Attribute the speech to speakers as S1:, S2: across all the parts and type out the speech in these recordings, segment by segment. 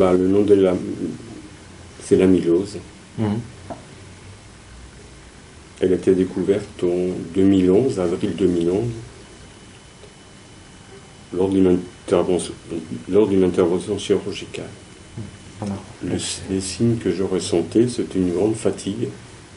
S1: Le nom de c'est l'amylose. Elle a été découverte en 2011, avril 2011, lors d'une intervention chirurgicale. Les signes que je ressentais, c'était une grande fatigue,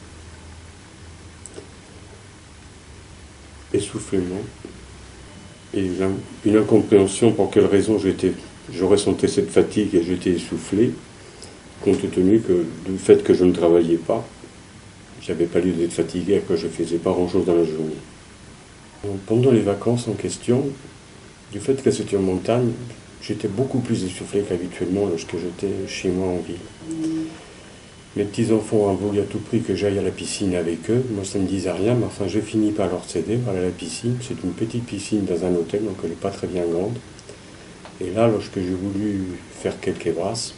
S1: essoufflement, et une incompréhension pour quelle raison je ressentais cette fatigue et j'étais essoufflé, compte tenu du fait que je ne travaillais pas. J'avais pas lieu d'être fatigué, que je ne faisais pas grand-chose dans la journée. Pendant les vacances en question, du fait que c'était en montagne, j'étais beaucoup plus essoufflé qu'habituellement lorsque j'étais chez moi en ville. Mes petits-enfants ont voulu à tout prix que j'aille à la piscine avec eux. Moi, ça ne me disait rien, mais enfin, j'ai fini par leur céder pour aller à la piscine. C'est une petite piscine dans un hôtel, donc elle n'est pas très bien grande. Et là, lorsque j'ai voulu faire quelques brasses,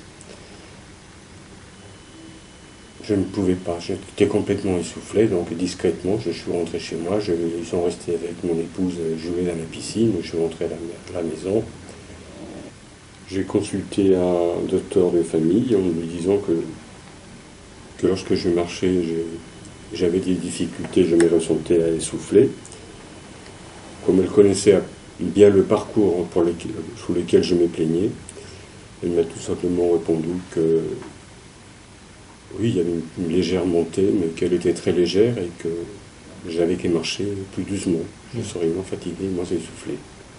S1: je ne pouvais pas, j'étais complètement essoufflé, donc discrètement, je suis rentré chez moi, ils sont restés avec mon épouse jouer dans la piscine, je suis rentré à la maison. J'ai consulté un docteur de famille en lui disant que lorsque je marchais, j'avais des difficultés, je me ressentais essoufflé. Comme elle connaissait bien le parcours sous lequel je me plaignais, elle m'a tout simplement répondu que oui, il y avait une légère montée, mais qu'elle était très légère et que j'avais qu'à marcher plus doucement. Je serais moins fatigué, moins essoufflé.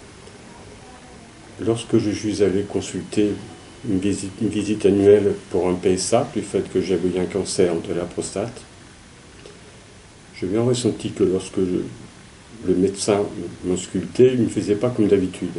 S1: Lorsque je suis allé consulter une visite annuelle pour un PSA, du fait que j'avais eu un cancer de la prostate, j'ai bien ressenti que lorsque le médecin m'auscultait, il ne me faisait pas comme d'habitude.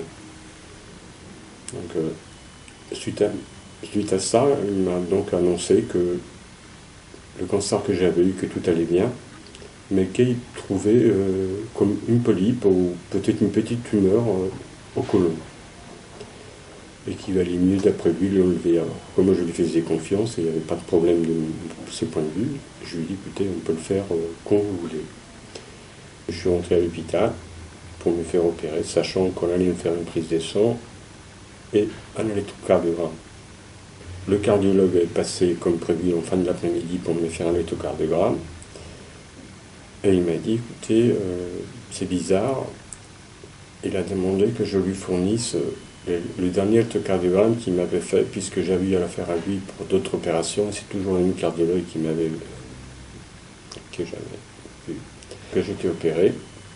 S1: Donc, suite à ça, il m'a donc annoncé que le cancer que j'avais eu, que tout allait bien, mais qu'il trouvait comme une polype ou peut-être une petite tumeur au côlon. Et qu'il valait mieux d'après lui l'enlever. Alors, comme je lui faisais confiance et il n'y avait pas de problème de ce point de vue, je lui ai dit écoutez, on peut le faire quand vous voulez. Je suis rentré à l'hôpital pour me faire opérer, sachant qu'on allait me faire une prise de sang et un électrocardiogramme. Le cardiologue est passé comme prévu en fin de l'après-midi pour me faire un électrocardiogramme. Et il m'a dit, écoutez, c'est bizarre. Il a demandé que je lui fournisse le dernier électrocardiogramme qu'il m'avait fait, puisque j'avais eu à faire à lui pour d'autres opérations. Et c'est toujours le même cardiologue que j'avais vu, que j'étais opéré.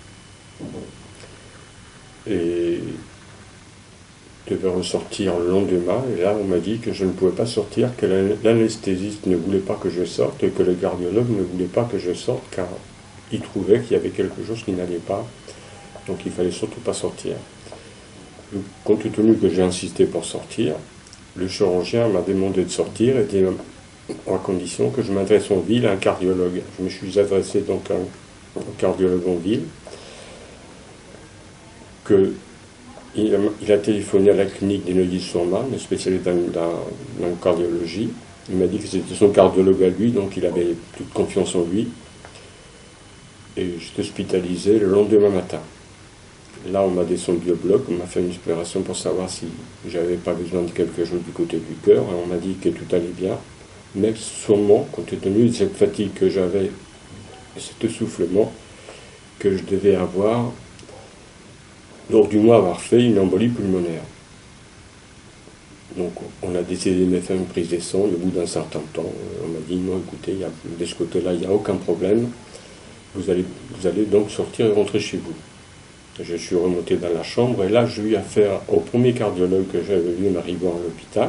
S1: Et devait ressortir le lendemain, et là on m'a dit que je ne pouvais pas sortir, que l'anesthésiste ne voulait pas que je sorte, et que le cardiologue ne voulait pas que je sorte, car il trouvait qu'il y avait quelque chose qui n'allait pas, donc il fallait surtout pas sortir. Donc, compte tenu que j'ai insisté pour sortir, le chirurgien m'a demandé de sortir, et à condition que je m'adresse en ville à un cardiologue. Je me suis adressé donc à un cardiologue en ville, il a téléphoné à la clinique des Neuilly-sur-Marne, spécialiste dans cardiologie. Il m'a dit que c'était son cardiologue à lui, donc il avait toute confiance en lui. Et j'étais hospitalisé le lendemain matin. Là, on m'a descendu au bloc, on m'a fait une opération pour savoir si j'avais pas besoin de quelque chose du côté du cœur. Et on m'a dit que tout allait bien. Mais sûrement, compte tenu de cette fatigue que j'avais, et cet essoufflement, que je devais avoir, lors du mois avoir fait une embolie pulmonaire. Donc on a décidé de me faire une prise de sang. Au bout d'un certain temps, on m'a dit non, écoutez, de ce côté-là, il n'y a aucun problème. Vous allez donc sortir et rentrer chez vous. Je suis remonté dans la chambre et là, j'ai eu affaire au premier cardiologue que j'avais vu en arrivant à l'hôpital,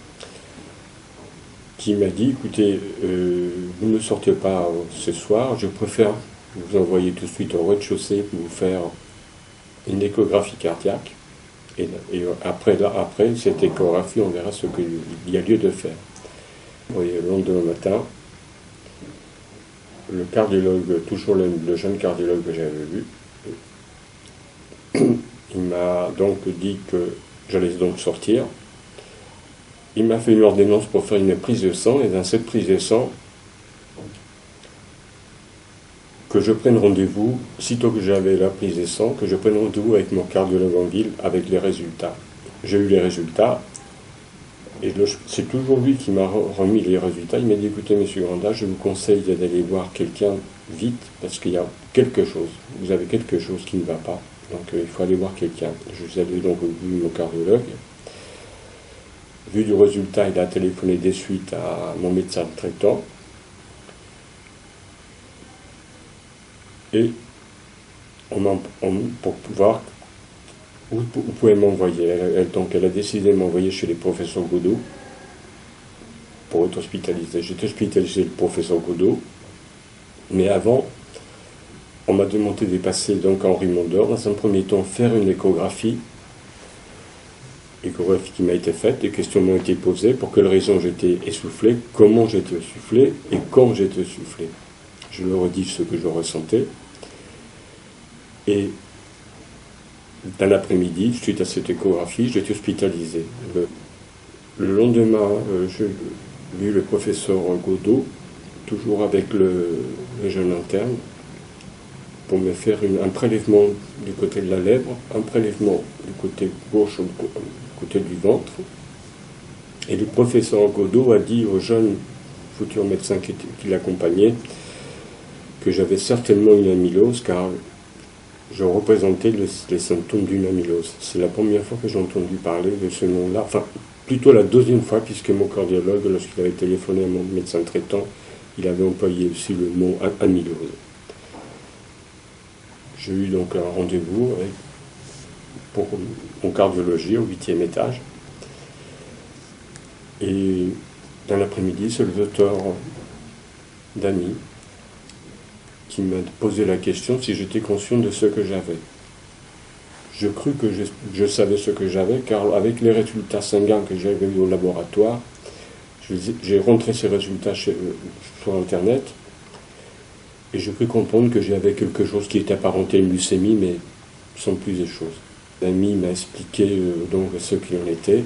S1: qui m'a dit écoutez, vous ne sortez pas ce soir, je préfère vous envoyer tout de suite au rez-de-chaussée pour vous faire une échographie cardiaque, et après cette échographie, on verra ce qu'il y a lieu de faire. Et le lendemain matin, le cardiologue, toujours le jeune cardiologue que j'avais vu, il m'a donc dit que j'allais donc sortir. Il m'a fait une ordonnance pour faire une prise de sang, et dans cette prise de sang, que je prenne rendez-vous, sitôt que j'avais la prise de sang, que je prenne rendez-vous avec mon cardiologue en ville avec les résultats. J'ai eu les résultats, Et c'est toujours lui qui m'a remis les résultats. Il m'a dit, écoutez, monsieur Granda, je vous conseille d'aller voir quelqu'un vite, parce qu'il y a quelque chose. Vous avez quelque chose qui ne va pas. Donc il faut aller voir quelqu'un. Je suis allé donc vu mon cardiologue. Vu du résultat, il a téléphoné de suite à mon médecin traitant. Et pour pouvoir, vous pouvez m'envoyer. Donc elle a décidé de m'envoyer chez les professeurs Godot pour être hospitalisé. J'étais hospitalisé chez le professeur Godot, mais avant, on m'a demandé de passer donc à Henri Mondor, dans un premier temps faire une échographie qui m'a été faite, des questions m'ont été posées, pour quelles raisons j'étais essoufflé, comment j'étais essoufflé et quand j'étais essoufflé. Je leur ai dit ce que je ressentais. Et dans l'après-midi, suite à cette échographie, j'étais hospitalisé. Le lendemain, j'ai vu le professeur Godot, toujours avec le jeune interne, pour me faire un prélèvement du côté de la lèvre, un prélèvement du côté gauche, du côté du ventre. Et le professeur Godot a dit au jeune futur médecin qui l'accompagnait que j'avais certainement une amylose, car je représentais les symptômes d'une amylose. C'est la première fois que j'ai entendu parler de ce nom-là, enfin plutôt la deuxième fois, puisque mon cardiologue, lorsqu'il avait téléphoné à mon médecin traitant, il avait employé aussi le mot amylose. J'ai eu donc un rendez-vous pour mon cardiologie au 8e étage. Et dans l'après-midi, c'est le docteur Damy qui m'a posé la question si j'étais conscient de ce que j'avais. Je crus que je savais ce que j'avais, car avec les résultats sanguins que j'avais eu au laboratoire, j'ai rentré ces résultats sur Internet, et je crus comprendre que j'avais quelque chose qui était apparenté à une leucémie, mais sans plus de choses. L'ami m'a expliqué donc ce qu'il en était,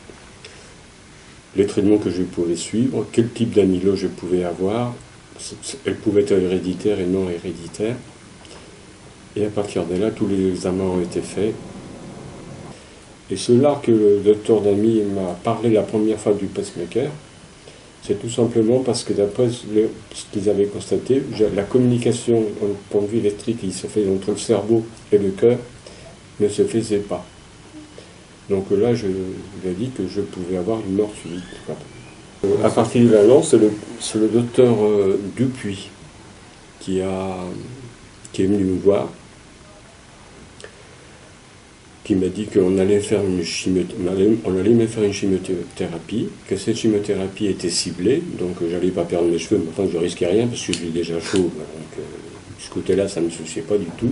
S1: les traitements que je pouvais suivre, quel type d'amylose je pouvais avoir. Elle pouvait être héréditaire et non héréditaire. Et à partir de là, tous les examens ont été faits. Et c'est là que le docteur Damy m'a parlé la première fois du pacemaker. C'est tout simplement parce que d'après ce qu'ils avaient constaté, la communication au point de vue électrique qui se fait entre le cerveau et le cœur ne se faisait pas. Donc là, je lui ai dit que je pouvais avoir une mort subite. À partir de là, c'est le docteur Dupuis qui est venu me voir, qui m'a dit qu'on allait faire on allait me faire une chimiothérapie, que cette chimiothérapie était ciblée, donc j'allais pas perdre mes cheveux, mais enfin je risquais rien parce que je suis déjà chaud, donc de ce côté-là ça ne me souciait pas du tout.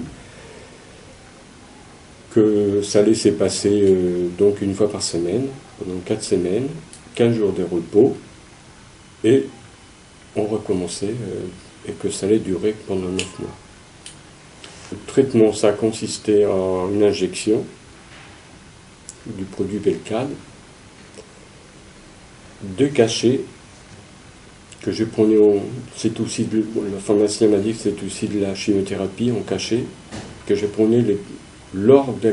S1: Que ça allait se passer donc une fois par semaine, pendant 4 semaines, 15 jours de repos, et on recommençait, et que ça allait durer pendant 9 mois. Le traitement, ça consistait en une injection du produit Belcade, 2 cachets que je prenais, c'est aussi le pharmacien m'a dit que c'est aussi de la chimiothérapie en cachet, que je prenais lors de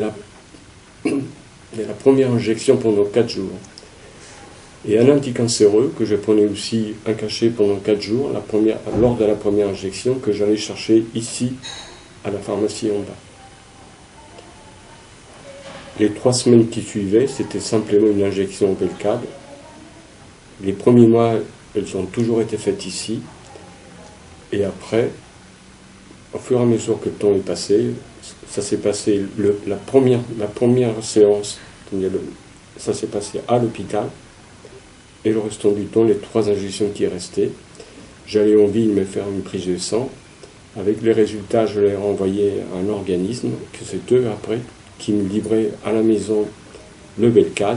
S1: la première injection pendant 4 jours. Et un anticancéreux que je prenais aussi un cachet pendant 4 jours, lors de la première injection, que j'allais chercher ici, à la pharmacie en bas. Les 3 semaines qui suivaient, c'était simplement une injection en Belcade. Les premiers mois, elles ont toujours été faites ici. Et après, au fur et à mesure que le temps est passé, ça s'est passé, la première séance, ça s'est passé à l'hôpital. Et le restant du temps, les 3 injections qui restaient, j'avais envie de me faire une prise de sang. Avec les résultats, je l'ai renvoyé à un organisme, que c'est eux après, qui me livraient à la maison le Belcade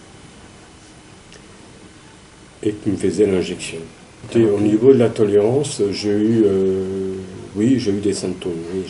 S1: et qui me faisaient l'injection. Au niveau de la tolérance, j'ai eu des symptômes. Oui,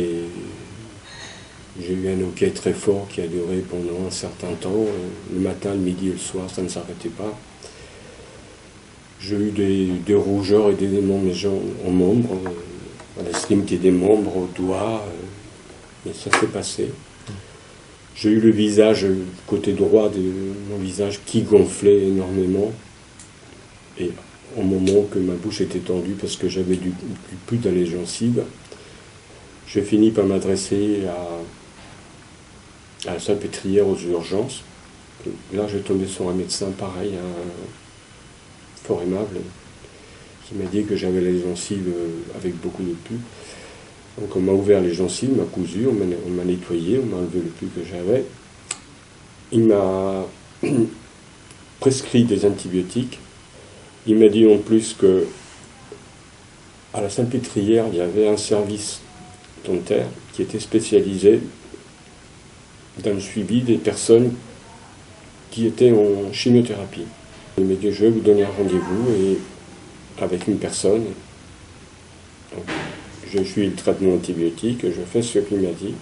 S1: j'ai eu un hoquet très fort qui a duré pendant un certain temps. Le matin, le midi et le soir, ça ne s'arrêtait pas. J'ai eu des rougeurs et des démangeaisons aux membres, à l'extrémité des membres, aux doigts, et ça s'est passé. J'ai eu le visage, côté droit de mon visage, qui gonflait énormément. Et au moment que ma bouche était tendue, parce que j'avais du pus dans les gencives, j'ai fini par m'adresser à la Salpêtrière aux urgences. Là, j'ai tombé sur un médecin pareil, fort aimable, qui m'a dit que j'avais les gencives avec beaucoup de pus. Donc on m'a ouvert les gencives, m'a cousu, on m'a nettoyé, on m'a enlevé le pus que j'avais. Il m'a prescrit des antibiotiques. Il m'a dit en plus que à la Salpêtrière, il y avait un service dentaire qui était spécialisé dans le suivi des personnes qui étaient en chimiothérapie. Il m'a dit, je vais vous donner un rendez-vous et avec une personne. Donc, je suis le traitement antibiotique, je fais ce qu'il m'a dit.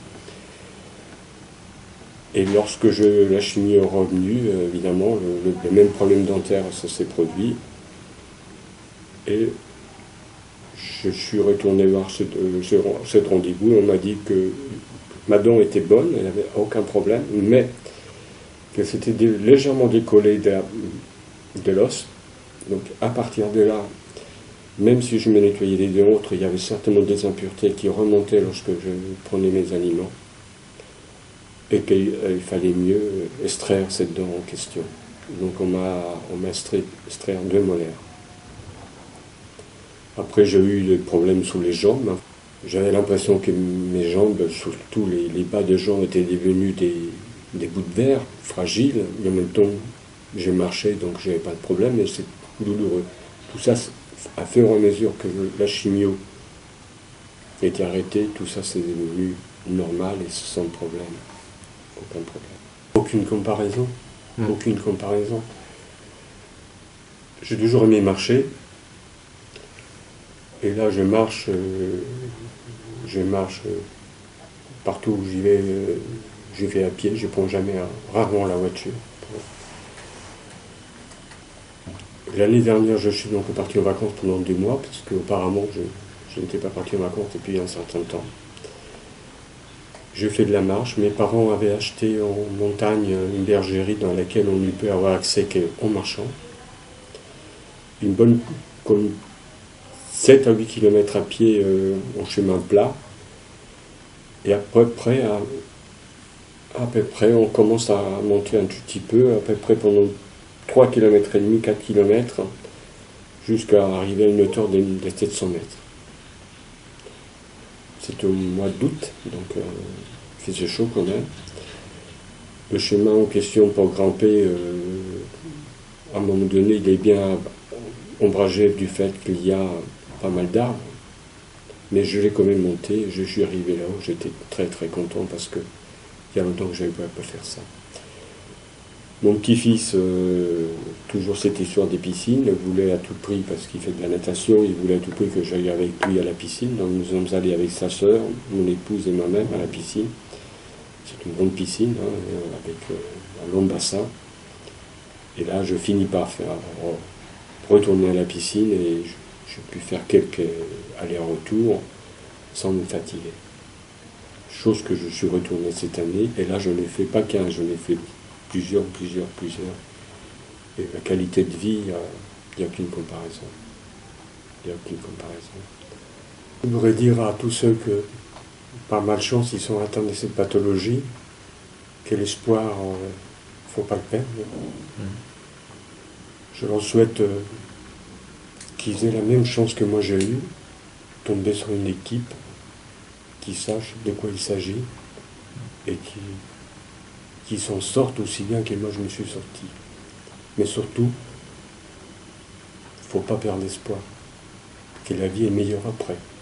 S1: Et lorsque la chimie est revenue, évidemment, le même problème dentaire, ça s'est produit. Et je suis retourné voir ce rendez-vous. On m'a dit que ma dent était bonne, elle n'avait aucun problème, mais que c'était légèrement décollé de l'os. Donc à partir de là, même si je me nettoyais les dents autres, il y avait certainement des impuretés qui remontaient lorsque je prenais mes aliments. Et qu'il fallait mieux extraire cette dent en question. Donc on m'a extrait 2 molaires. Après j'ai eu des problèmes sous les jambes. J'avais l'impression que mes jambes, surtout les bas de jambes, étaient devenus des bouts de verre, fragiles. Et en même temps, j'ai marché, donc j'avais pas de problème, mais c'est douloureux. Tout ça, à fur et à mesure que la chimio était arrêtée, tout ça c'est devenu normal et sans problème. Aucun problème. Aucune comparaison. Aucune comparaison. J'ai toujours aimé marcher. Et là, je marche partout où j'y vais à pied. Je ne prends rarement la voiture. L'année dernière, je suis donc parti en vacances pendant 2 mois, parce qu'auparavant, je n'étais pas parti en vacances depuis un certain temps. Je fais de la marche. Mes parents avaient acheté en montagne une bergerie dans laquelle on ne peut avoir accès qu'en marchant. Une bonne, comme 7 à 8 km à pied en chemin plat. Et à peu près, on commence à monter un tout petit peu, à peu près pendant 3 km et demi, 4 km, jusqu'à arriver à une hauteur de 700 mètres. C'était au mois d'août, donc il faisait chaud quand même. Le chemin en question pour grimper, à un moment donné, il est bien ombragé du fait qu'il y a pas mal d'arbres. Mais je l'ai quand même monté, je suis arrivé là-haut, j'étais très très content parce que il y a longtemps que je n'avais pas faire ça. Mon petit-fils, toujours cette histoire des piscines, voulait à tout prix, parce qu'il fait de la natation, il voulait à tout prix que j'aille avec lui à la piscine. Donc nous sommes allés avec sa sœur, mon épouse et moi-même à la piscine. C'est une grande piscine, avec un long bassin. Et là, je finis par retourner à la piscine et j'ai pu faire quelques allers-retours sans me fatiguer. Chose que je suis retourné cette année, et là je n'ai fait pas qu'un, je l'ai fait plusieurs. Et la qualité de vie, il n'y a aucune comparaison. Il n'y a aucune comparaison. Je voudrais dire à tous ceux que, par malchance, ils sont atteints de cette pathologie, que l'espoir, il ne faut pas le perdre. Je leur souhaite qu'ils aient la même chance que moi j'ai eue, tomber sur une équipe qui sache de quoi il s'agit et qui s'en sortent aussi bien que moi je me suis sorti. Mais surtout, il ne faut pas perdre espoir, que la vie est meilleure après.